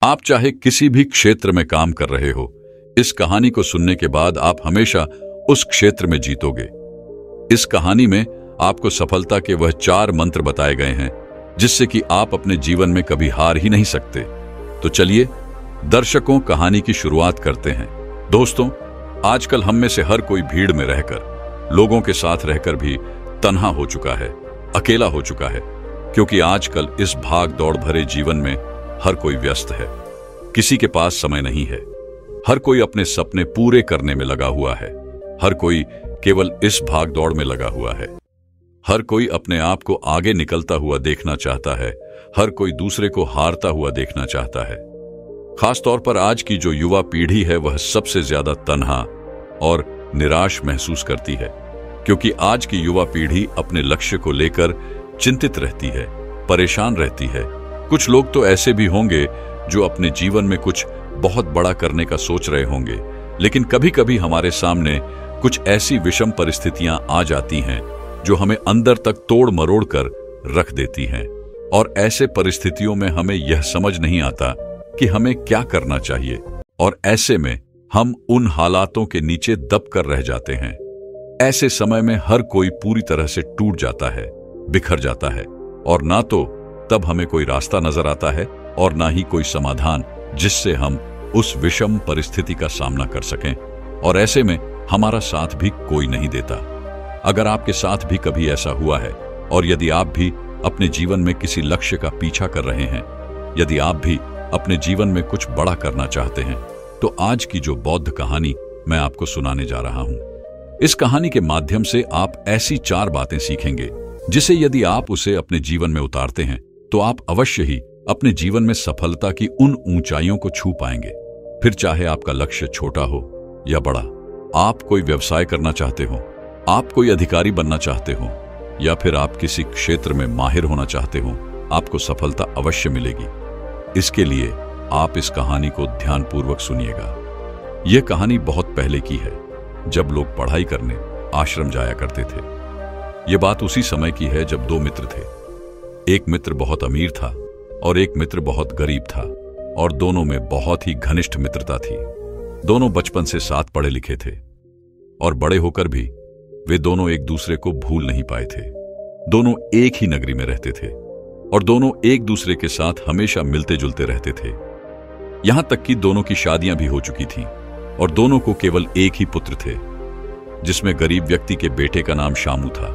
आप चाहे किसी भी क्षेत्र में काम कर रहे हो, इस कहानी को सुनने के बाद आप हमेशा उस क्षेत्र में जीतोगे। इस कहानी में आपको सफलता के वह 4 मंत्र बताए गए हैं जिससे कि आप अपने जीवन में कभी हार ही नहीं सकते। तो चलिए दर्शकों, कहानी की शुरुआत करते हैं। दोस्तों, आजकल हम में से हर कोई भीड़ में रहकर, लोगों के साथ रहकर भी तन्हा हो चुका है, अकेला हो चुका है, क्योंकि आजकल इस भाग दौड़ भरे जीवन में हर कोई व्यस्त है। किसी के पास समय नहीं है। हर कोई अपने सपने पूरे करने में लगा हुआ है। हर कोई केवल इस भाग दौड़ में लगा हुआ है। हर कोई अपने आप को आगे निकलता हुआ देखना चाहता है। हर कोई दूसरे को हारता हुआ देखना चाहता है। खासतौर पर आज की जो युवा पीढ़ी है वह सबसे ज्यादा तन्हा और निराश महसूस करती है, क्योंकि आज की युवा पीढ़ी अपने लक्ष्य को लेकर चिंतित रहती है, परेशान रहती है। कुछ लोग तो ऐसे भी होंगे जो अपने जीवन में कुछ बहुत बड़ा करने का सोच रहे होंगे, लेकिन कभी कभी हमारे सामने कुछ ऐसी विषम परिस्थितियां आ जाती हैं जो हमें अंदर तक तोड़ मरोड़ कर रख देती हैं। और ऐसे परिस्थितियों में हमें यह समझ नहीं आता कि हमें क्या करना चाहिए, और ऐसे में हम उन हालातों के नीचे दब कर रह जाते हैं। ऐसे समय में हर कोई पूरी तरह से टूट जाता है, बिखर जाता है, और ना तो तब हमें कोई रास्ता नजर आता है और ना ही कोई समाधान जिससे हम उस विषम परिस्थिति का सामना कर सकें। और ऐसे में हमारा साथ भी कोई नहीं देता। अगर आपके साथ भी कभी ऐसा हुआ है, और यदि आप भी अपने जीवन में किसी लक्ष्य का पीछा कर रहे हैं, यदि आप भी अपने जीवन में कुछ बड़ा करना चाहते हैं, तो आज की जो बौद्ध कहानी मैं आपको सुनाने जा रहा हूं, इस कहानी के माध्यम से आप ऐसी 4 बातें सीखेंगे जिसे यदि आप उसे अपने जीवन में उतारते हैं तो आप अवश्य ही अपने जीवन में सफलता की उन ऊंचाइयों को छू पाएंगे। फिर चाहे आपका लक्ष्य छोटा हो या बड़ा, आप कोई व्यवसाय करना चाहते हो, आप कोई अधिकारी बनना चाहते हो, या फिर आप किसी क्षेत्र में माहिर होना चाहते हो, आपको सफलता अवश्य मिलेगी। इसके लिए आप इस कहानी को ध्यानपूर्वक सुनिएगा। यह कहानी बहुत पहले की है, जब लोग पढ़ाई करने आश्रम जाया करते थे। यह बात उसी समय की है जब 2 मित्र थे। एक मित्र बहुत अमीर था और एक मित्र बहुत गरीब था, और दोनों में बहुत ही घनिष्ठ मित्रता थी। दोनों बचपन से साथ पढ़े लिखे थे, और बड़े होकर भी वे दोनों एक दूसरे को भूल नहीं पाए थे। दोनों एक ही नगरी में रहते थे, और दोनों एक दूसरे के साथ हमेशा मिलते जुलते रहते थे। यहां तक कि दोनों की शादियां भी हो चुकी थीं, और दोनों को केवल एक ही पुत्र थे, जिसमें गरीब व्यक्ति के बेटे का नाम शामू था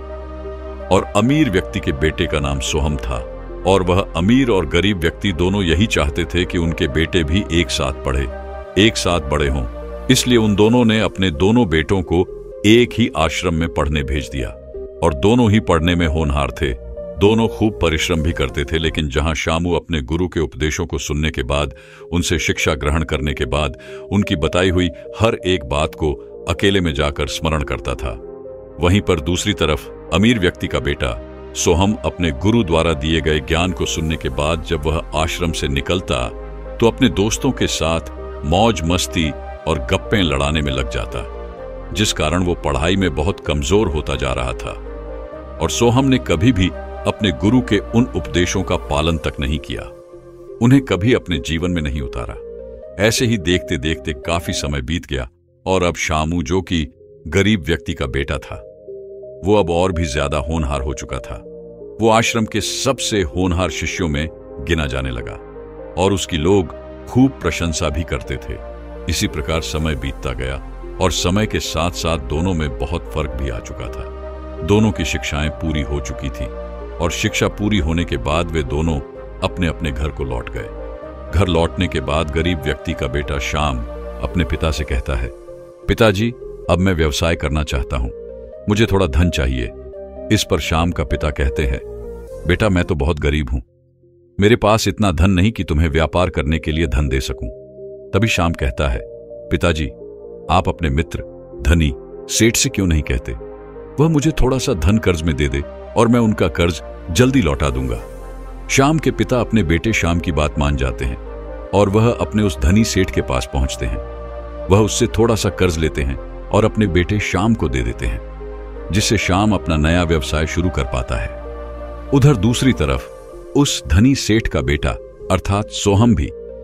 और अमीर व्यक्ति के बेटे का नाम सोहम था। और वह अमीर और गरीब व्यक्ति दोनों यही चाहते थे कि उनके बेटे भी एक साथ पढ़े, एक साथ बड़े हों। इसलिए उन दोनों ने अपने दोनों बेटों को एक ही आश्रम में पढ़ने भेज दिया, और दोनों ही पढ़ने में होनहार थे। दोनों खूब परिश्रम भी करते थे, लेकिन जहां शामू अपने गुरु के उपदेशों को सुनने के बाद, उनसे शिक्षा ग्रहण करने के बाद, उनकी बताई हुई हर एक बात को अकेले में जाकर स्मरण करता था, वहीं पर दूसरी तरफ अमीर व्यक्ति का बेटा सोहम अपने गुरु द्वारा दिए गए ज्ञान को सुनने के बाद जब वह आश्रम से निकलता तो अपने दोस्तों के साथ मौज मस्ती और गप्पें लड़ाने में लग जाता, जिस कारण वो पढ़ाई में बहुत कमजोर होता जा रहा था। और सोहम ने कभी भी अपने गुरु के उन उपदेशों का पालन तक नहीं किया, उन्हें कभी अपने जीवन में नहीं उतारा। ऐसे ही देखते देखते काफी समय बीत गया, और अब शामू, जो कि गरीब व्यक्ति का बेटा था, वो अब और भी ज्यादा होनहार हो चुका था। वो आश्रम के सबसे होनहार शिष्यों में गिना जाने लगा, और उसकी लोग खूब प्रशंसा भी करते थे। इसी प्रकार समय बीतता गया, और समय के साथ साथ दोनों में बहुत फर्क भी आ चुका था। दोनों की शिक्षाएं पूरी हो चुकी थी, और शिक्षा पूरी होने के बाद वे दोनों अपने अपने घर को लौट गए। घर लौटने के बाद गरीब व्यक्ति का बेटा शाम अपने पिता से कहता है, पिताजी, अब मैं व्यवसाय करना चाहता हूं, मुझे थोड़ा धन चाहिए। इस पर शाम का पिता कहते हैं, बेटा, मैं तो बहुत गरीब हूं, मेरे पास इतना धन नहीं कि तुम्हें व्यापार करने के लिए धन दे सकूं। तभी शाम कहता है, पिताजी, आप अपने मित्र धनी सेठ से क्यों नहीं कहते, वह मुझे थोड़ा सा धन कर्ज में दे दे और मैं उनका कर्ज जल्दी लौटा दूंगा। शाम के पिता अपने बेटे शाम की बात मान जाते हैं, और वह अपने उस धनी सेठ के पास पहुंचते हैं। वह उससे थोड़ा सा कर्ज लेते हैं और अपने बेटे शाम को दे देते हैं, जिससे शाम अपना नया व्यवसाय शुरू कर पाता है। उधर दूसरी तरफ उस धनी सेठ का बेटा अर्थात सोहम भी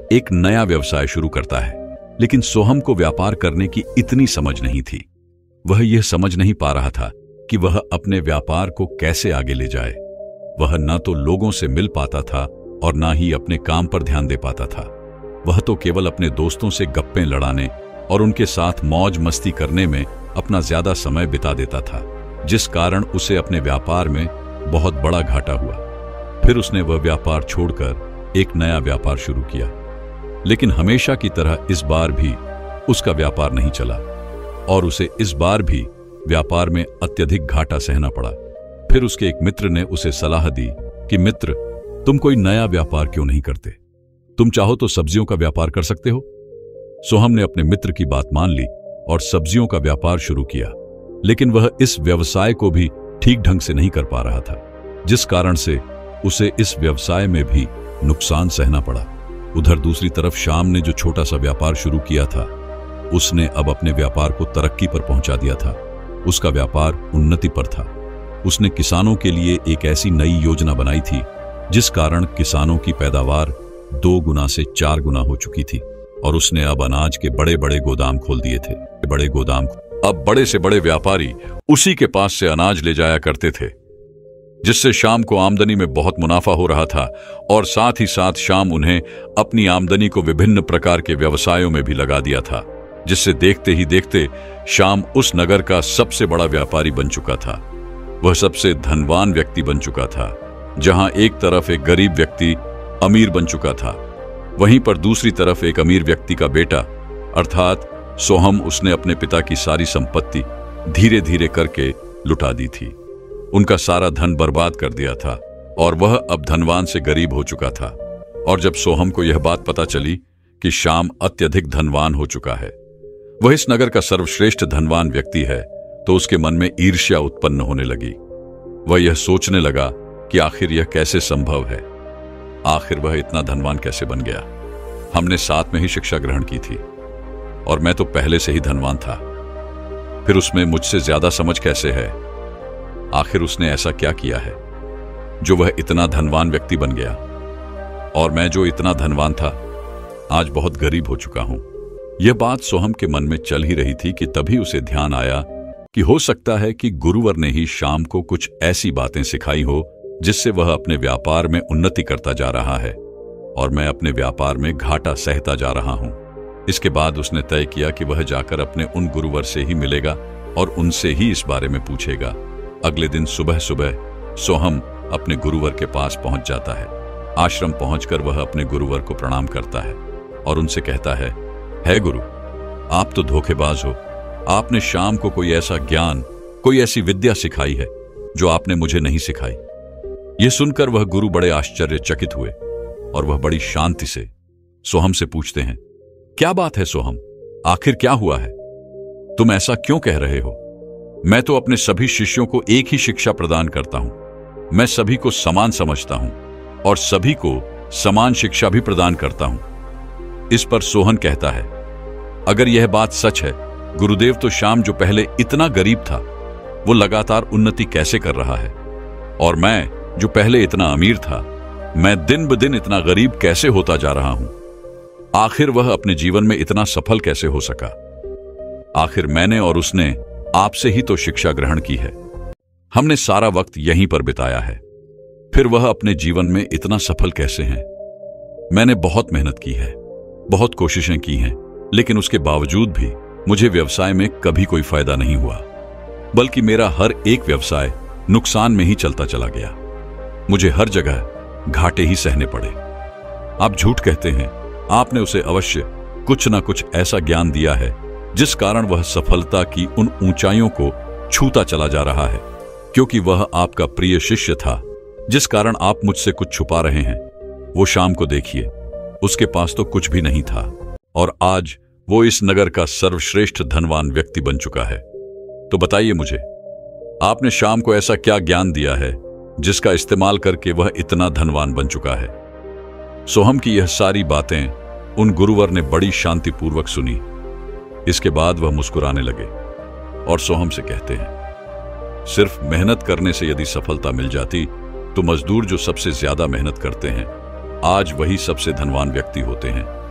एक नया व्यवसाय शुरू करता है। लेकिन सोहम को व्यापार करने की इतनी समझ नहीं थी। वह यह समझ नहीं पा रहा था कि वह अपने व्यापार को कैसे आगे ले जाए। वह न तो लोगों से मिल पाता था और न ही अपने काम पर ध्यान दे पाता था। वह तो केवल अपने दोस्तों से गप्पें लड़ाने और उनके साथ मौज मस्ती करने में अपना ज्यादा समय बिता देता था, जिस कारण उसे अपने व्यापार में बहुत बड़ा घाटा हुआ। फिर उसने वह व्यापार छोड़कर एक नया व्यापार शुरू किया, लेकिन हमेशा की तरह इस बार भी उसका व्यापार नहीं चला और उसे इस बार भी व्यापार में अत्यधिक घाटा सहना पड़ा। फिर उसके एक मित्र ने उसे सलाह दी कि मित्र, तुम कोई नया व्यापार क्यों नहीं करते? तुम चाहो तो सब्जियों का व्यापार कर सकते हो। सोहम ने अपने मित्र की बात मान ली और सब्जियों का व्यापार शुरू किया, लेकिन वह इस व्यवसाय को भी ठीक ढंग से नहीं कर पा रहा था, जिस कारण से उसे इस व्यवसाय में भी नुकसान सहना पड़ा। उधर दूसरी तरफ श्याम ने जो छोटा सा व्यापार शुरू किया था, उसने अब अपने व्यापार को तरक्की पर पहुंचा दिया था। उसका व्यापार उन्नति पर था। उसने किसानों के लिए एक ऐसी नई योजना बनाई थी जिस कारण किसानों की पैदावार 2 गुना से 4 गुना हो चुकी थी और उसने अब अनाज के बड़े बड़े गोदाम खोल दिए थे। बड़े गोदाम अब बड़े से बड़े व्यापारी उसी के पास से अनाज ले जाया करते थे, जिससे श्याम को आमदनी में बहुत मुनाफा हो रहा था और साथ ही साथ श्याम उन्हें अपनी आमदनी को विभिन्न प्रकार के व्यवसायों में भी लगा दिया था, जिससे देखते ही देखते श्याम उस नगर का सबसे बड़ा व्यापारी बन चुका था। वह सबसे धनवान व्यक्ति बन चुका था। जहां एक तरफ एक गरीब व्यक्ति अमीर बन चुका था, वहीं पर दूसरी तरफ एक अमीर व्यक्ति का बेटा अर्थात सोहम, उसने अपने पिता की सारी संपत्ति धीरे धीरे करके लुटा दी थी। उनका सारा धन बर्बाद कर दिया था और वह अब धनवान से गरीब हो चुका था। और जब सोहम को यह बात पता चली कि श्याम अत्यधिक धनवान हो चुका है, वह इस नगर का सर्वश्रेष्ठ धनवान व्यक्ति है, तो उसके मन में ईर्ष्या उत्पन्न होने लगी। वह यह सोचने लगा कि आखिर यह कैसे संभव है, आखिर वह इतना धनवान कैसे बन गया। हमने साथ में ही शिक्षा ग्रहण की थी और मैं तो पहले से ही धनवान था, फिर उसमें मुझसे ज्यादा समझ कैसे है? आखिर उसने ऐसा क्या किया है जो वह इतना धनवान व्यक्ति बन गया और मैं जो इतना धनवान था आज बहुत गरीब हो चुका हूं। यह बात सोहम के मन में चल ही रही थी कि तभी उसे ध्यान आया कि हो सकता है कि गुरुवर ने ही श्याम को कुछ ऐसी बातें सिखाई हो जिससे वह अपने व्यापार में उन्नति करता जा रहा है और मैं अपने व्यापार में घाटा सहता जा रहा हूं। इसके बाद उसने तय किया कि वह जाकर अपने उन गुरुवर से ही मिलेगा और उनसे ही इस बारे में पूछेगा। अगले दिन सुबह सुबह सोहम अपने गुरुवर के पास पहुंच जाता है। आश्रम पहुंचकर वह अपने गुरुवर को प्रणाम करता है और उनसे कहता है, हे गुरु, आप तो धोखेबाज हो। आपने श्याम को कोई ऐसा ज्ञान, कोई ऐसी विद्या सिखाई है जो आपने मुझे नहीं सिखाई। यह सुनकर वह गुरु बड़े आश्चर्यचकित हुए और वह बड़ी शांति से सोहम से पूछते हैं, क्या बात है सोहम, आखिर क्या हुआ है? तुम ऐसा क्यों कह रहे हो? मैं तो अपने सभी शिष्यों को एक ही शिक्षा प्रदान करता हूं। मैं सभी को समान समझता हूं और सभी को समान शिक्षा भी प्रदान करता हूं। इस पर सोहन कहता है, अगर यह बात सच है गुरुदेव, तो श्याम जो पहले इतना गरीब था वो लगातार उन्नति कैसे कर रहा है, और मैं जो पहले इतना अमीर था, मैं दिन ब दिन इतना गरीब कैसे होता जा रहा हूं? आखिर वह अपने जीवन में इतना सफल कैसे हो सका? आखिर मैंने और उसने आपसे ही तो शिक्षा ग्रहण की है। हमने सारा वक्त यहीं पर बिताया है, फिर वह अपने जीवन में इतना सफल कैसे हैं? मैंने बहुत मेहनत की है, बहुत कोशिशें की हैं, लेकिन उसके बावजूद भी मुझे व्यवसाय में कभी कोई फायदा नहीं हुआ, बल्कि मेरा हर एक व्यवसाय नुकसान में ही चलता चला गया। मुझे हर जगह घाटे ही सहने पड़े। आप झूठ कहते हैं, आपने उसे अवश्य कुछ ना कुछ ऐसा ज्ञान दिया है जिस कारण वह सफलता की उन ऊंचाइयों को छूता चला जा रहा है। क्योंकि वह आपका प्रिय शिष्य था, जिस कारण आप मुझसे कुछ छुपा रहे हैं। वो श्याम को देखिए, उसके पास तो कुछ भी नहीं था और आज वो इस नगर का सर्वश्रेष्ठ धनवान व्यक्ति बन चुका है। तो बताइए मुझे, आपने श्याम को ऐसा क्या ज्ञान दिया है जिसका इस्तेमाल करके वह इतना धनवान बन चुका है? सोहम की यह सारी बातें उन गुरुवर ने बड़ी शांतिपूर्वक सुनी। इसके बाद वह मुस्कुराने लगे और सोहम से कहते हैं, सिर्फ मेहनत करने से यदि सफलता मिल जाती तो मजदूर जो सबसे ज्यादा मेहनत करते हैं आज वही सबसे धनवान व्यक्ति होते हैं।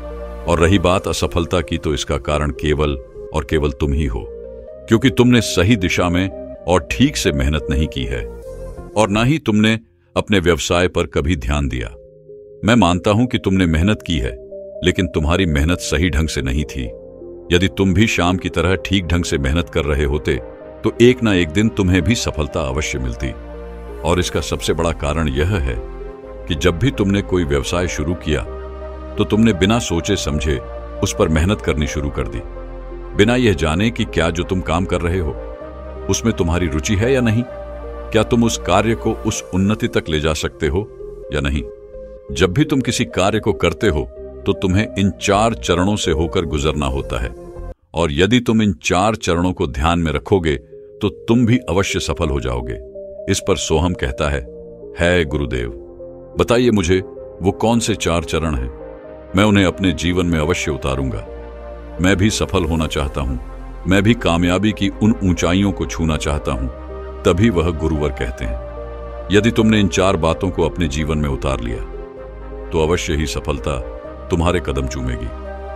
और रही बात असफलता की, तो इसका कारण केवल और केवल तुम ही हो, क्योंकि तुमने सही दिशा में और ठीक से मेहनत नहीं की है, और ना ही तुमने अपने व्यवसाय पर कभी ध्यान दिया। मैं मानता हूं कि तुमने मेहनत की है, लेकिन तुम्हारी मेहनत सही ढंग से नहीं थी। यदि तुम भी शाम की तरह ठीक ढंग से मेहनत कर रहे होते तो एक ना एक दिन तुम्हें भी सफलता अवश्य मिलती। और इसका सबसे बड़ा कारण यह है कि जब भी तुमने कोई व्यवसाय शुरू किया तो तुमने बिना सोचे समझे उस पर मेहनत करनी शुरू कर दी, बिना यह जाने कि क्या जो तुम काम कर रहे हो उसमें तुम्हारी रुचि है या नहीं, क्या तुम उस कार्य को उस उन्नति तक ले जा सकते हो या नहीं। जब भी तुम किसी कार्य को करते हो तो तुम्हें इन 4 चरणों से होकर गुजरना होता है, और यदि तुम इन 4 चरणों को ध्यान में रखोगे तो तुम भी अवश्य सफल हो जाओगे। इस पर सोहम कहता है गुरुदेव, बताइए मुझे वो कौन से 4 चरण हैं, मैं उन्हें अपने जीवन में अवश्य उतारूंगा। मैं भी सफल होना चाहता हूं, मैं भी कामयाबी की उन ऊंचाइयों को छूना चाहता हूं। तभी वह गुरुवर कहते हैं, यदि तुमने इन 4 बातों को अपने जीवन में उतार लिया तो अवश्य ही सफलता तुम्हारे कदम चूमेगी।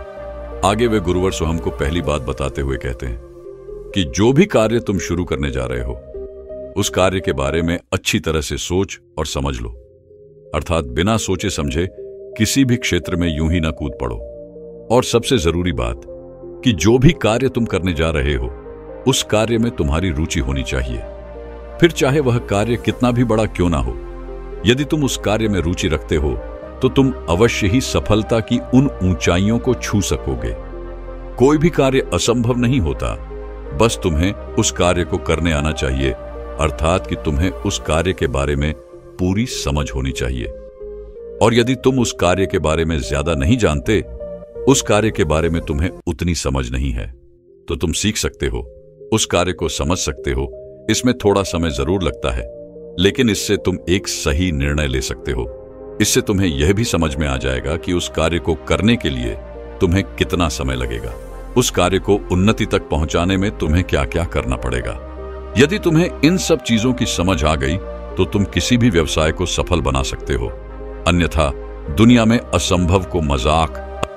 आगे वे गुरुवर सोहम को पहली बात बताते हुए कहते हैं कि जो भी कार्य तुम शुरू करने जा रहे हो उस कार्य के बारे में अच्छी तरह से सोच और समझ लो, अर्थात बिना सोचे समझे किसी भी क्षेत्र में यूं ही ना कूद पड़ो। और सबसे जरूरी बात कि जो भी कार्य तुम करने जा रहे हो उस कार्य में तुम्हारी रुचि होनी चाहिए, फिर चाहे वह कार्य कितना भी बड़ा क्यों ना हो। यदि तुम उस कार्य में रुचि रखते हो तो तुम अवश्य ही सफलता की उन ऊंचाइयों को छू सकोगे। कोई भी कार्य असंभव नहीं होता, बस तुम्हें उस कार्य को करने आना चाहिए, अर्थात कि तुम्हें उस कार्य के बारे में पूरी समझ होनी चाहिए। और यदि तुम उस कार्य के बारे में ज्यादा नहीं जानते, उस कार्य के बारे में तुम्हें उतनी समझ नहीं है, तो तुम सीख सकते हो, उस कार्य को समझ सकते हो। इसमें थोड़ा समय जरूर लगता है, लेकिन इससे तुम एक सही निर्णय ले सकते हो। इससे तुम्हें यह भी समझ में आ जाएगा कि उस कार्य को करने के लिए तुम्हें कितना समय लगेगा, उस कार्य को उन्नति तक पहुंचाने में तुम्हें क्या क्या करना पड़ेगा। यदि तुम्हें इन सब चीजों की समझ आ गई तो तुम किसी भी व्यवसाय को सफल बना सकते हो। अन्यथा दुनिया में असंभव को मजाक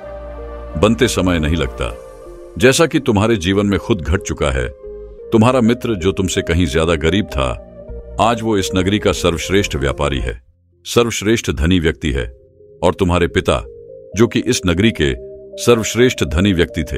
बनते समय नहीं लगता। जैसा कि तुम्हारे जीवन में खुद घट चुका है, तुम्हारा मित्र जो तुमसे कहीं ज्यादा गरीब था, आज वो इस नगरी का सर्वश्रेष्ठ व्यापारी है, सर्वश्रेष्ठ धनी व्यक्ति है। और तुम्हारे पिता जो कि इस नगरी के सर्वश्रेष्ठ धनी व्यक्ति थे,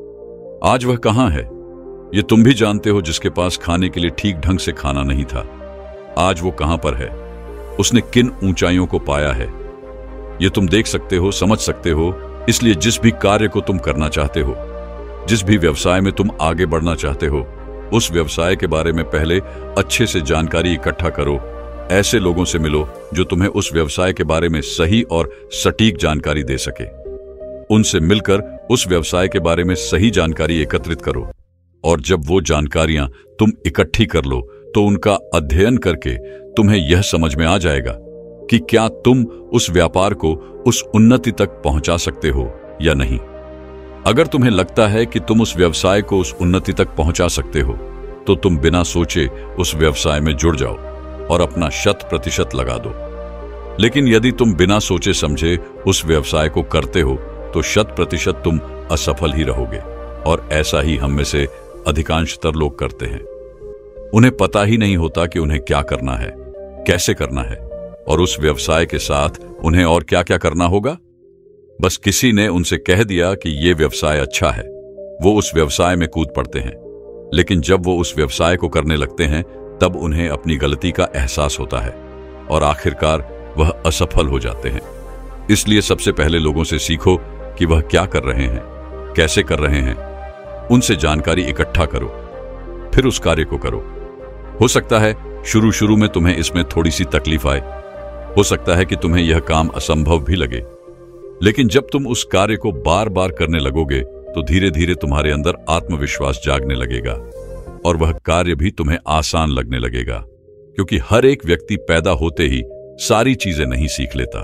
आज वह कहां है ये तुम भी जानते हो। जिसके पास खाने के लिए ठीक ढंग से खाना नहीं था, आज वो कहां पर है, उसने किन ऊंचाइयों को पाया है, ये तुम देख सकते हो, समझ सकते हो। इसलिए जिस भी कार्य को तुम करना चाहते हो, जिस भी व्यवसाय में तुम आगे बढ़ना चाहते हो, उस व्यवसाय के बारे में पहले अच्छे से जानकारी इकट्ठा करो। ऐसे लोगों से मिलो जो तुम्हें उस व्यवसाय के बारे में सही और सटीक जानकारी दे सके। उनसे मिलकर उस व्यवसाय के बारे में सही जानकारी एकत्रित करो, और जब वो जानकारियां तुम इकट्ठी कर लो तो उनका अध्ययन करके तुम्हें यह समझ में आ जाएगा कि क्या तुम उस व्यापार को उस उन्नति तक पहुंचा सकते हो या नहीं। अगर तुम्हें लगता है कि तुम उस व्यवसाय को उस उन्नति तक पहुंचा सकते हो तो तुम बिना सोचे उस व्यवसाय में जुड़ जाओ और अपना 100% लगा दो। लेकिन यदि तुम बिना सोचे समझे उस व्यवसाय को करते हो तो 100% तुम असफल ही रहोगे। और ऐसा ही हम में से अधिकांशतर लोग करते हैं। उन्हें पता ही नहीं होता कि उन्हें क्या करना है, कैसे करना है, और उस व्यवसाय के साथ उन्हें और क्या क्या करना होगा। बस किसी ने उनसे कह दिया कि यह व्यवसाय अच्छा है, वो उस व्यवसाय में कूद पड़ते हैं। लेकिन जब वो उस व्यवसाय को करने लगते हैं तब उन्हें अपनी गलती का एहसास होता है और आखिरकार वह असफल हो जाते हैं। इसलिए सबसे पहले लोगों से सीखो कि वह क्या कर रहे हैं, कैसे कर रहे हैं। उनसे जानकारी इकट्ठा करो, फिर उस कार्य को करो। हो सकता है शुरू में तुम्हें इसमें थोड़ी सी तकलीफ आए, हो सकता है कि तुम्हें यह काम असंभव भी लगे, लेकिन जब तुम उस कार्य को बार बार करने लगोगे तो धीरे धीरे तुम्हारे अंदर आत्मविश्वास जागने लगेगा और वह कार्य भी तुम्हें आसान लगने लगेगा। क्योंकि हर एक व्यक्ति पैदा होते ही सारी चीजें नहीं सीख लेता,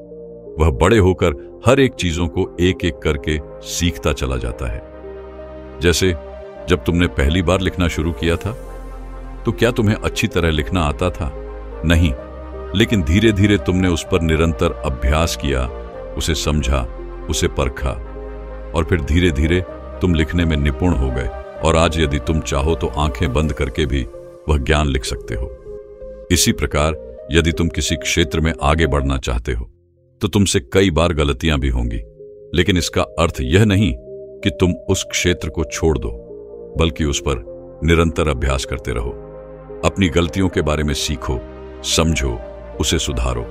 वह बड़े होकर हर एक चीजों को एक एक करके सीखता चला जाता है। जैसे जब तुमने पहली बार लिखना शुरू किया था तो क्या तुम्हें अच्छी तरह लिखना आता था? नहीं, लेकिन धीरे धीरे तुमने उस पर निरंतर अभ्यास किया, उसे समझा, उसे परखा और फिर धीरे धीरे तुम लिखने में निपुण हो गए और आज यदि तुम चाहो तो आंखें बंद करके भी वह ज्ञान लिख सकते हो। इसी प्रकार यदि तुम किसी क्षेत्र में आगे बढ़ना चाहते हो तो तुमसे कई बार गलतियां भी होंगी, लेकिन इसका अर्थ यह नहीं कि तुम उस क्षेत्र को छोड़ दो, बल्कि उस पर निरंतर अभ्यास करते रहो। अपनी गलतियों के बारे में सीखो, समझो, उसे सुधारो,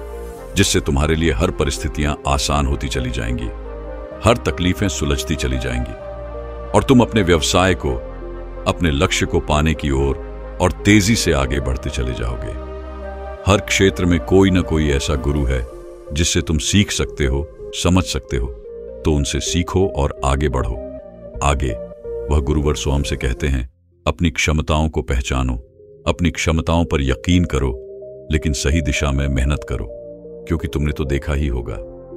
जिससे तुम्हारे लिए हर परिस्थितियां आसान होती चली जाएंगी, हर तकलीफें सुलझती चली जाएंगी और तुम अपने व्यवसाय को, अपने लक्ष्य को पाने की ओर और तेजी से आगे बढ़ते चले जाओगे। हर क्षेत्र में कोई ना कोई ऐसा गुरु है जिससे तुम सीख सकते हो, समझ सकते हो, तो उनसे सीखो और आगे बढ़ो। आगे वह गुरुवर स्वयं से कहते हैं, अपनी क्षमताओं को पहचानो, अपनी क्षमताओं पर यकीन करो, लेकिन सही दिशा में मेहनत करो, क्योंकि तुमने तो देखा ही होगा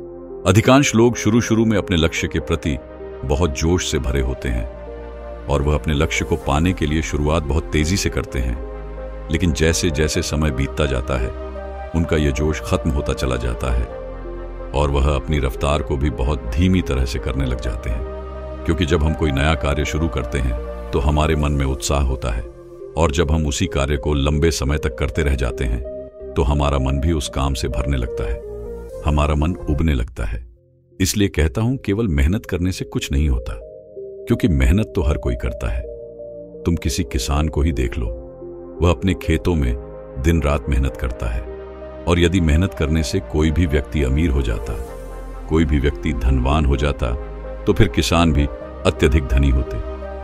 अधिकांश लोग शुरू शुरू में अपने लक्ष्य के प्रति बहुत जोश से भरे होते हैं और वह अपने लक्ष्य को पाने के लिए शुरुआत बहुत तेजी से करते हैं, लेकिन जैसे जैसे समय बीतता जाता है उनका यह जोश खत्म होता चला जाता है और वह अपनी रफ्तार को भी बहुत धीमी तरह से करने लग जाते हैं। क्योंकि जब हम कोई नया कार्य शुरू करते हैं तो हमारे मन में उत्साह होता है और जब हम उसी कार्य को लंबे समय तक करते रह जाते हैं तो हमारा मन भी उस काम से भरने लगता है, हमारा मन उबने लगता है। इसलिए कहता हूं, केवल मेहनत करने से कुछ नहीं होता, क्योंकि मेहनत तो हर कोई करता है। तुम किसी किसान को ही देख लो, वह अपने खेतों में दिन रात मेहनत करता है और यदि मेहनत करने से कोई भी व्यक्ति अमीर हो जाता, कोई भी व्यक्ति धनवान हो जाता, तो फिर किसान भी अत्यधिक धनी होते।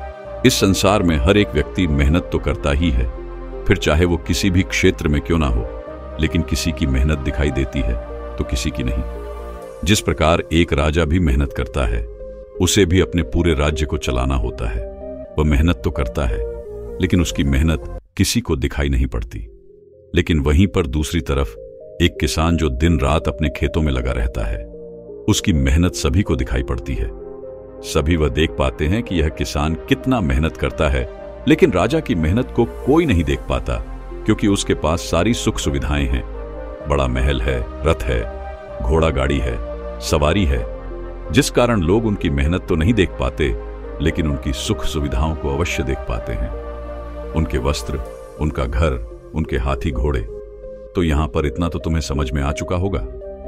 इस संसार में हर एक व्यक्ति मेहनत तो करता ही है, फिर चाहे वो किसी भी क्षेत्र में क्यों ना हो, लेकिन किसी की मेहनत दिखाई देती है तो किसी की नहीं। जिस प्रकार एक राजा भी मेहनत करता है, उसे भी अपने पूरे राज्य को चलाना होता है। वह मेहनत तो करता है, लेकिन उसकी मेहनत किसी को दिखाई नहीं पड़ती। लेकिन वहीं पर दूसरी तरफ एक किसान जो दिन रात अपने खेतों में लगा रहता है, उसकी मेहनत सभी को दिखाई पड़ती है। सभी वह देख पाते हैं कि यह किसान कितना मेहनत करता है, लेकिन राजा की मेहनत को कोई नहीं देख पाता, क्योंकि उसके पास सारी सुख सुविधाएं हैं। बड़ा महल है, रथ है, घोड़ा गाड़ी है, सवारी है, जिस कारण लोग उनकी मेहनत तो नहीं देख पाते, लेकिन उनकी सुख सुविधाओं को अवश्य देख पाते हैं। उनके वस्त्र, उनका घर, उनके हाथी घोड़े। तो यहां पर इतना तो तुम्हें समझ में आ चुका होगा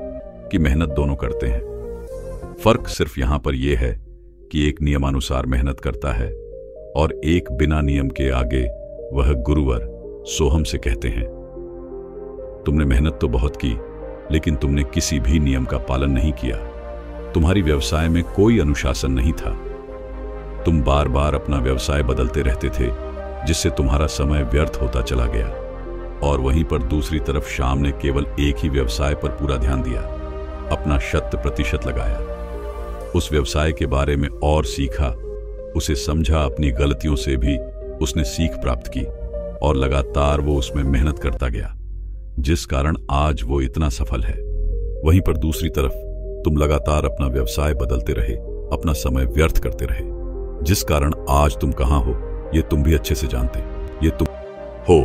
कि मेहनत दोनों करते हैं। फर्क सिर्फ यहां पर यह है कि एक नियमानुसार मेहनत करता है और एक बिना नियम के आगे वह गुरुवर सोहम से कहते हैं। तुमने मेहनत तो बहुत की, लेकिन तुमने किसी भी नियम का पालन नहीं किया। तुम्हारी व्यवसाय में कोई अनुशासन नहीं था। तुम बार बार अपना व्यवसाय बदलते रहते थे, जिससे तुम्हारा समय व्यर्थ होता चला गया। और वहीं पर दूसरी तरफ शाम ने केवल एक ही व्यवसाय पर पूरा ध्यान दिया, अपना 100% लगाया। उस व्यवसाय के बारे में और सीखा, उसे समझा, अपनी गलतियों से भी उसने सीख प्राप्त की और लगातार वो उसमें मेहनत करता गया, जिस कारण आज वो इतना सफल है। वहीं पर दूसरी तरफ तुम लगातार अपना व्यवसाय बदलते रहे, अपना समय व्यर्थ करते रहे, जिस कारण आज तुम कहां हो ये तुम भी अच्छे से जानते। ये तुम हो।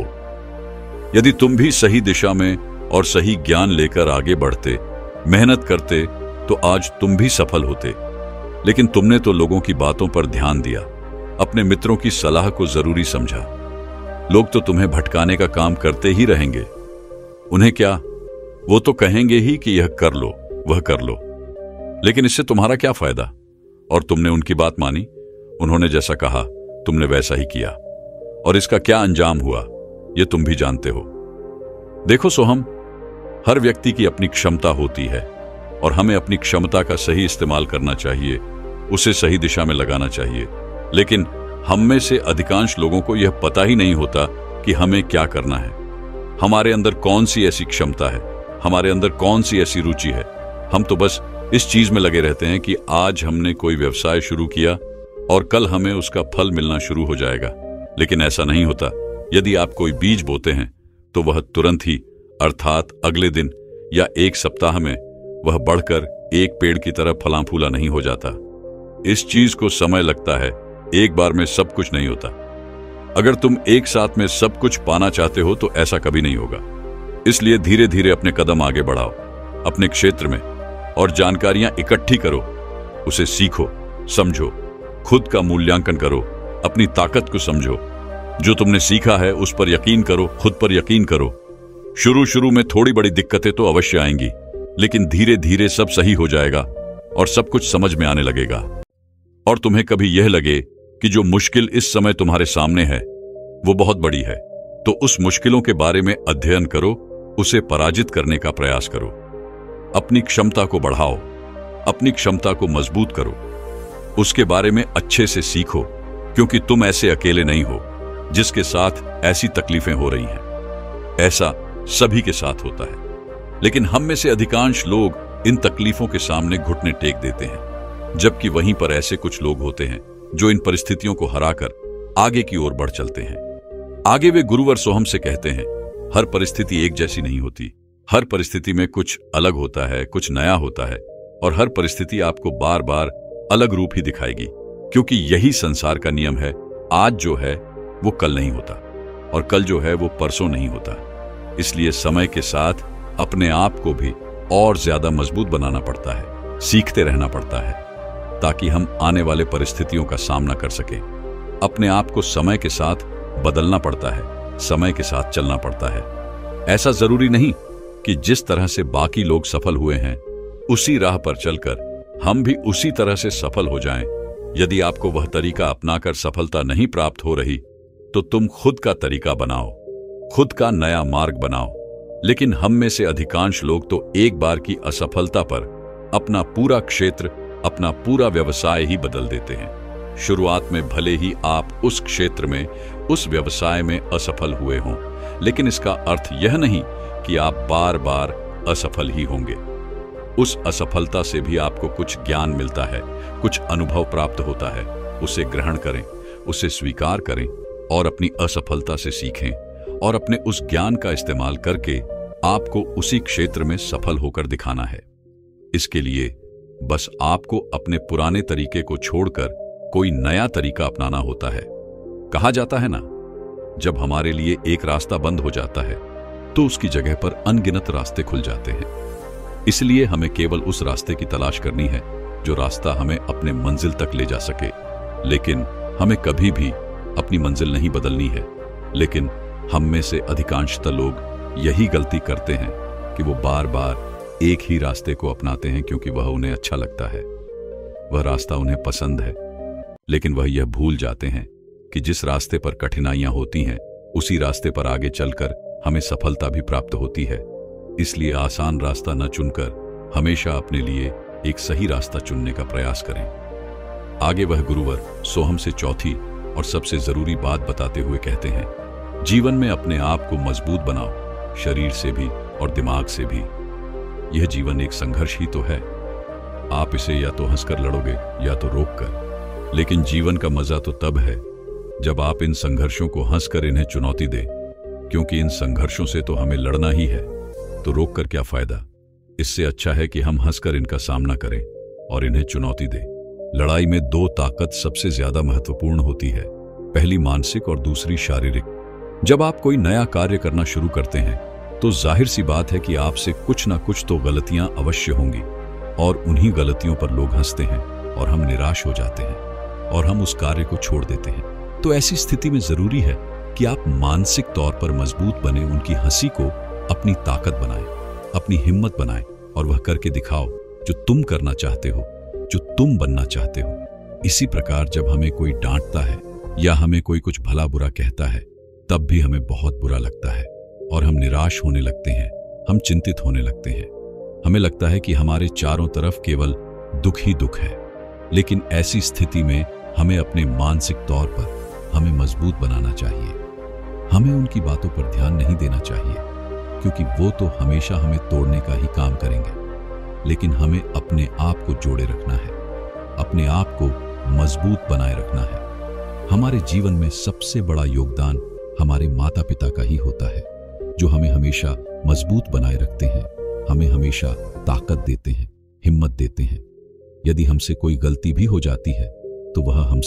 यदि तुम भी सही दिशा में और सही ज्ञान लेकर आगे बढ़ते, मेहनत करते, तो आज तुम भी सफल होते। लेकिन तुमने तो लोगों की बातों पर ध्यान दिया, अपने मित्रों की सलाह को जरूरी समझा। लोग तो तुम्हें भटकाने का काम करते ही रहेंगे। उन्हें क्या, वो तो कहेंगे ही कि यह कर लो, वह कर लो, लेकिन इससे तुम्हारा क्या फायदा? और तुमने उनकी बात मानी, उन्होंने जैसा कहा तुमने वैसा ही किया, और इसका क्या अंजाम हुआ ये तुम भी जानते हो। देखो सोहम, हर व्यक्ति की अपनी क्षमता होती है और हमें अपनी क्षमता का सही इस्तेमाल करना चाहिए, उसे सही दिशा में लगाना चाहिए। लेकिन हम में से अधिकांश लोगों को यह पता ही नहीं होता कि हमें क्या करना है, हमारे अंदर कौन सी ऐसी क्षमता है, हमारे अंदर कौन सी ऐसी रुचि है। हम तो बस इस चीज में लगे रहते हैं कि आज हमने कोई व्यवसाय शुरू किया और कल हमें उसका फल मिलना शुरू हो जाएगा। लेकिन ऐसा नहीं होता। यदि आप कोई बीज बोते हैं तो वह तुरंत ही, अर्थात अगले दिन या एक सप्ताह में, वह बढ़कर एक पेड़ की तरह फला फूला नहीं हो जाता। इस चीज को समय लगता है, एक बार में सब कुछ नहीं होता। अगर तुम एक साथ में सब कुछ पाना चाहते हो तो ऐसा कभी नहीं होगा। इसलिए धीरे धीरे अपने कदम आगे बढ़ाओ, अपने क्षेत्र में, और जानकारियां इकट्ठी करो, उसे सीखो, समझो, खुद का मूल्यांकन करो, अपनी ताकत को समझो, जो तुमने सीखा है उस पर यकीन करो, खुद पर यकीन करो। शुरू में थोड़ी बड़ी दिक्कतें तो अवश्य आएंगी, लेकिन धीरे धीरे सब सही हो जाएगा और सब कुछ समझ में आने लगेगा। और तुम्हें कभी यह लगे कि जो मुश्किल इस समय तुम्हारे सामने है वो बहुत बड़ी है, तो उस मुश्किलों के बारे में अध्ययन करो, उसे पराजित करने का प्रयास करो। अपनी क्षमता को बढ़ाओ, अपनी क्षमता को मजबूत करो, उसके बारे में अच्छे से सीखो, क्योंकि तुम ऐसे अकेले नहीं हो जिसके साथ ऐसी तकलीफें हो रही हैं। ऐसा सभी के साथ होता है, लेकिन हम में से अधिकांश लोग इन तकलीफों के सामने घुटने टेक देते हैं, जबकि वहीं पर ऐसे कुछ लोग होते हैं जो इन परिस्थितियों को हराकर आगे की ओर बढ़ चलते हैं। आगे वे गुरुवर सोहम से कहते हैं, हर परिस्थिति एक जैसी नहीं होती, हर परिस्थिति में कुछ अलग होता है, कुछ नया होता है, और हर परिस्थिति आपको बार बार अलग रूप ही दिखाएगी, क्योंकि यही संसार का नियम है। आज जो है वो कल नहीं होता, और कल जो है वो परसों नहीं होता। इसलिए समय के साथ अपने आप को भी और ज्यादा मजबूत बनाना पड़ता है, सीखते रहना पड़ता है, ताकि हम आने वाले परिस्थितियों का सामना कर सकें। अपने आप को समय के साथ बदलना पड़ता है, समय के साथ चलना पड़ता है। ऐसा जरूरी नहीं कि जिस तरह से बाकी लोग सफल हुए हैं उसी राह पर चलकर हम भी उसी तरह से सफल हो जाएं। यदि आपको वह तरीका अपनाकर सफलता नहीं प्राप्त हो रही, तो तुम खुद का तरीका बनाओ, खुद का नया मार्ग बनाओ। लेकिन हम में से अधिकांश लोग तो एक बार की असफलता पर अपना पूरा क्षेत्र, अपना पूरा व्यवसाय ही बदल देते हैं। शुरुआत में भले ही आप उस क्षेत्र में, उस व्यवसाय में असफल हुए हों, लेकिन इसका अर्थ यह नहीं कि आप बार बार असफल ही होंगे। उस असफलता से भी आपको कुछ ज्ञान मिलता है, कुछ अनुभव प्राप्त होता है। उसे ग्रहण करें, उसे स्वीकार करें और अपनी असफलता से सीखें, और अपने उस ज्ञान का इस्तेमाल करके आपको उसी क्षेत्र में सफल होकर दिखाना है। इसके लिए बस आपको अपने पुराने तरीके को छोड़कर कोई नया तरीका अपनाना होता है। कहा जाता है ना, जब हमारे लिए एक रास्ता बंद हो जाता है तो उसकी जगह पर अनगिनत रास्ते खुल जाते हैं। इसलिए हमें केवल उस रास्ते की तलाश करनी है जो रास्ता हमें अपने मंजिल तक ले जा सके। लेकिन हमें कभी भी अपनी मंजिल नहीं बदलनी है। लेकिन हम में से अधिकांशतः लोग यही गलती करते हैं कि वो बार बार एक ही रास्ते को अपनाते हैं, क्योंकि वह उन्हें अच्छा लगता है, वह रास्ता उन्हें पसंद है। लेकिन वह यह भूल जाते हैं कि जिस रास्ते पर कठिनाइयां होती हैं उसी रास्ते पर आगे चलकर हमें सफलता भी प्राप्त होती है। इसलिए आसान रास्ता न चुनकर हमेशा अपने लिए एक सही रास्ता चुनने का प्रयास करें। आगे वह गुरुवर सोहम से चौथी और सबसे जरूरी बात बताते हुए कहते हैं, जीवन में अपने आप को मजबूत बनाओ, शरीर से भी और दिमाग से भी। यह जीवन एक संघर्ष ही तो है। आप इसे या तो हंसकर लड़ोगे या तो रोककर। लेकिन जीवन का मजा तो तब है जब आप इन संघर्षों को हंसकर इन्हें चुनौती दें, क्योंकि इन संघर्षों से तो हमें लड़ना ही है, तो रोककर क्या फायदा। इससे अच्छा है कि हम हंसकर इनका सामना करें और इन्हें चुनौती दें। लड़ाई में दो ताकत सबसे ज्यादा महत्वपूर्ण होती है, पहली मानसिक और दूसरी शारीरिक। जब आप कोई नया कार्य करना शुरू करते हैं तो जाहिर सी बात है कि आपसे कुछ ना कुछ तो गलतियां अवश्य होंगी, और उन्हीं गलतियों पर लोग हंसते हैं और हम निराश हो जाते हैं और हम उस कार्य को छोड़ देते हैं। तो ऐसी स्थिति में जरूरी है कि आप मानसिक तौर पर मजबूत बने, उनकी हंसी को अपनी ताकत बनाएं, अपनी हिम्मत बनाएं और वह करके दिखाओ जो तुम करना चाहते हो, जो तुम बनना चाहते हो। इसी प्रकार जब हमें कोई डांटता है या हमें कोई कुछ भला बुरा कहता है, तब भी हमें बहुत बुरा लगता है और हम निराश होने लगते हैं, हम चिंतित होने लगते हैं। हमें लगता है कि हमारे चारों तरफ केवल दुख ही दुख है। लेकिन ऐसी स्थिति में हमें अपने मानसिक तौर पर हमें मजबूत बनाना चाहिए। हमें उनकी बातों पर ध्यान नहीं देना चाहिए, क्योंकि वो तो हमेशा हमें तोड़ने का ही काम करेंगे। लेकिन हमें अपने आप को जोड़े रखना है, अपने आप को मजबूत बनाए रखना है। हमारे जीवन में सबसे बड़ा योगदान हमारे माता पिता का ही होता है, जो हमें हमेशा मजबूत बनाए रखते हैं, हमें हमेशा ताकत देते हैं, हिम्मत देते हैं। यदि हमसे कोई गलती भी हो जाती है तो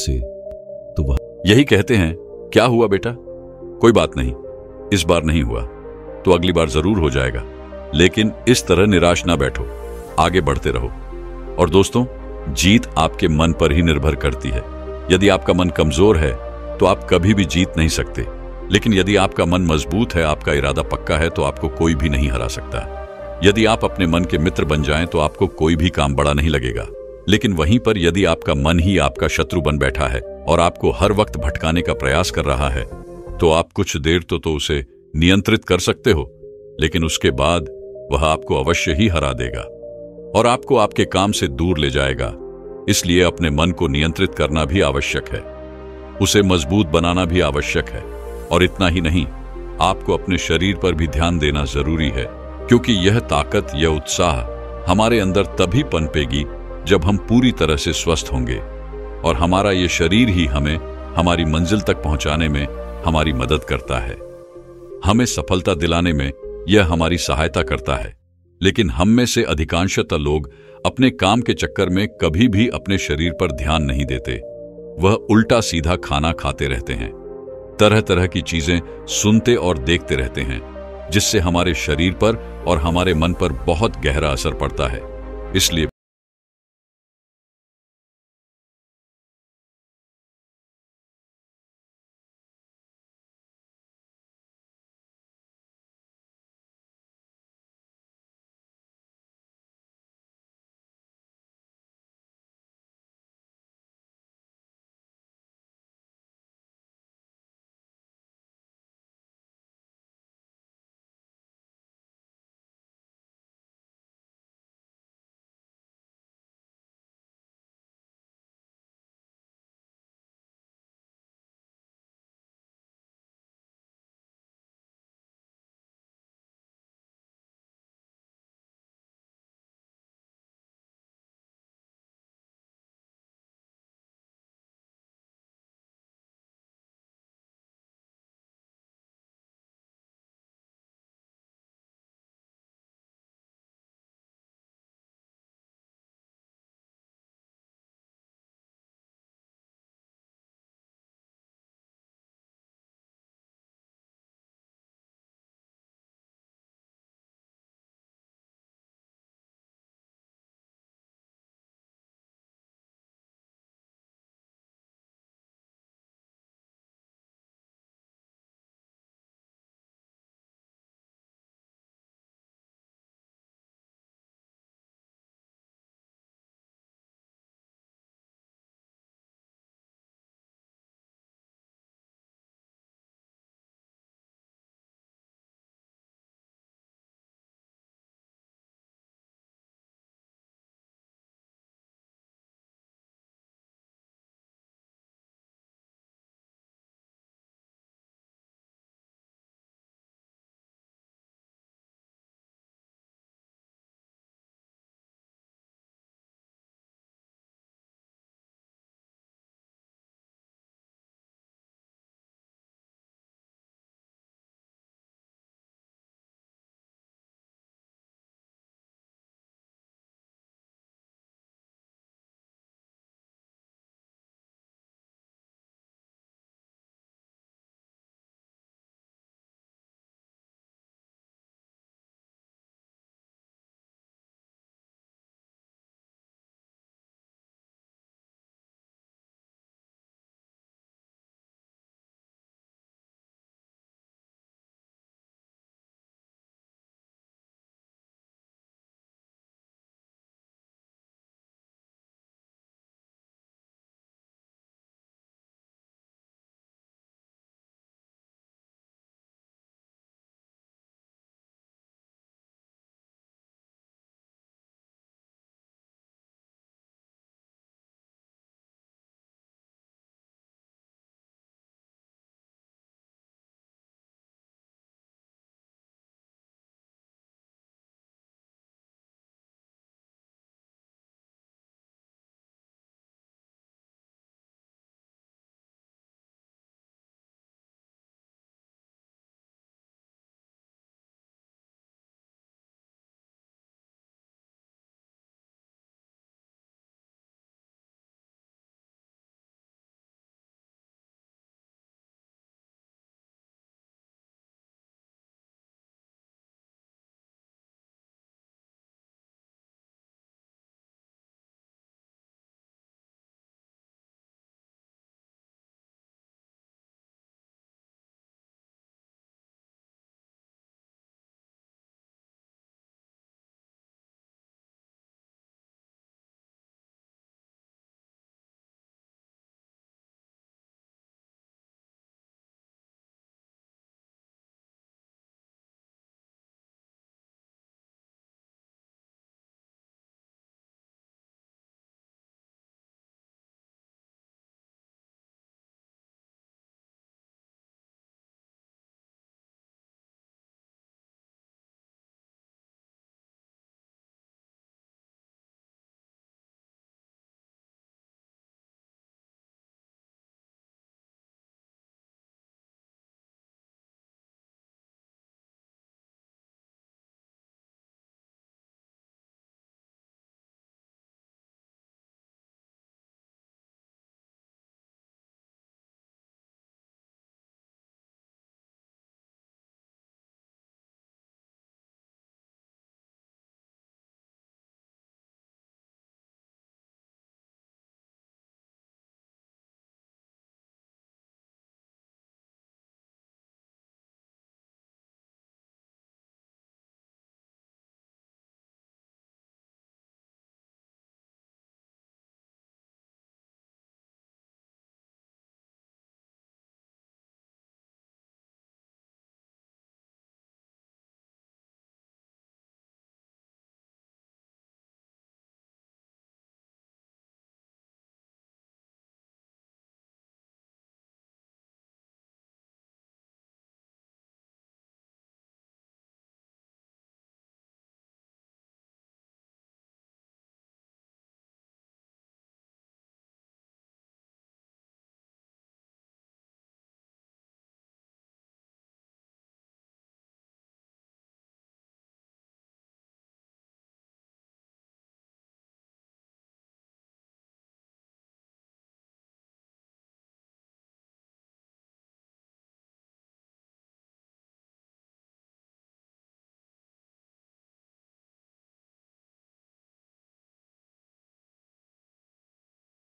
वह यही कहते हैं, क्या हुआ बेटा, कोई बात नहीं, इस बार नहीं हुआ तो अगली बार जरूर हो जाएगा। लेकिन इस तरह निराश ना बैठो, आगे बढ़ते रहो। और दोस्तों, जीत आपके मन पर ही निर्भर करती है। यदि आपका मन कमजोर है तो आप कभी भी जीत नहीं सकते, लेकिन यदि आपका मन मजबूत है, आपका इरादा पक्का है, तो आपको कोई भी नहीं हरा सकता। यदि आप अपने मन के मित्र बन जाएं तो आपको कोई भी काम बड़ा नहीं लगेगा, लेकिन वहीं पर यदि आपका मन ही आपका शत्रु बन बैठा है और आपको हर वक्त भटकाने का प्रयास कर रहा है, तो आप कुछ देर तो उसे नियंत्रित कर सकते हो, लेकिन उसके बाद वह आपको अवश्य ही हरा देगा और आपको आपके काम से दूर ले जाएगा। इसलिए अपने मन को नियंत्रित करना भी आवश्यक है, उसे मजबूत बनाना भी आवश्यक है, और इतना ही नहीं, आपको अपने शरीर पर भी ध्यान देना जरूरी है, क्योंकि यह ताकत, यह उत्साह हमारे अंदर तभी पनपेगी जब हम पूरी तरह से स्वस्थ होंगे, और हमारा यह शरीर ही हमें हमारी मंजिल तक पहुंचाने में हमारी मदद करता है, हमें सफलता दिलाने में यह हमारी सहायता करता है। लेकिन हम में से अधिकांशतः लोग अपने काम के चक्कर में कभी भी अपने शरीर पर ध्यान नहीं देते। वह उल्टा सीधा खाना खाते रहते हैं, तरह तरह की चीजें सुनते और देखते रहते हैं, जिससे हमारे शरीर पर और हमारे मन पर बहुत गहरा असर पड़ता है। इसलिए